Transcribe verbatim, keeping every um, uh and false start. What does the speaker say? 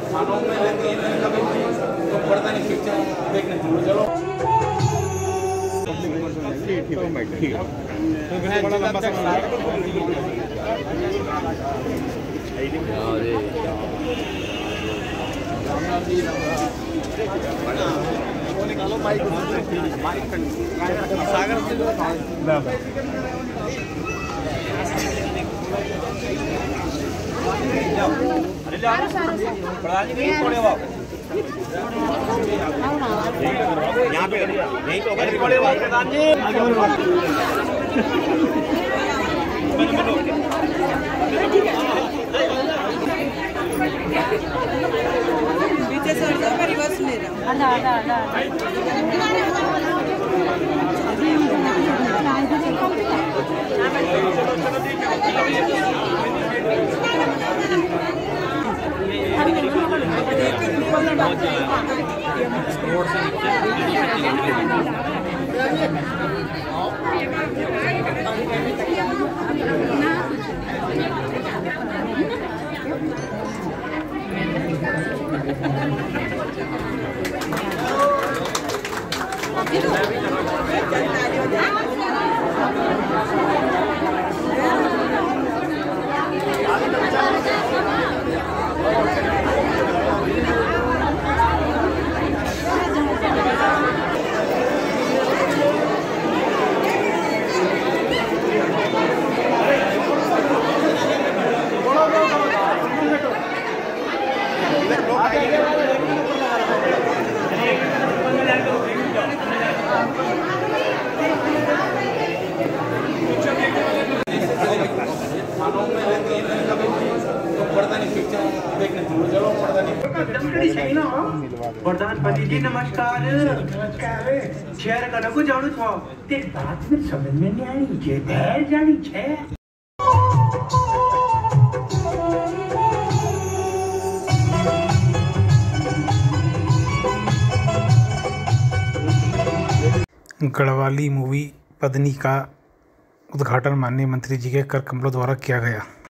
थानों में रहती है कभी तो पड़ता नहीं पिक्चर देखने चलो चलो ठीक है ठीक है तो मैं बड़ा लंबा समय अरे निकालो माइक माइक सागर से अरे प्रधान जी नहीं छोड़े वो यहाँ पे नहीं तो अगर छोड़े वो प्रधान जी पीछे से हट जाओ रिवर्स ले रहा आधा आधा आधा थानों में रहती है कभी तो पड़ता नहीं पिक्चर देखने चलो पड़ता नहीं प्रधानपति जी नमस्कार नमस्कार शेयर करने जाणु छो ते बात में समझ में नहीं आई जे बहर जानी छे गढ़वाली मूवी पद्मिनी का उद्घाटन माननीय मंत्री जी के कर कमलों द्वारा किया गया।